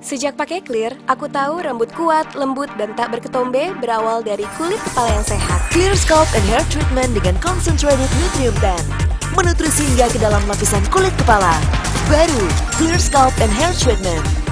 Sejak pakai Clear, aku tahu rambut kuat, lembut, dan tak berketombe berawal dari kulit kepala yang sehat. Clear Scalp and Hair Treatment dengan Concentrated Nutrient Blend menutrisi hingga ke dalam lapisan kulit kepala. Baru Clear Scalp and Hair Treatment.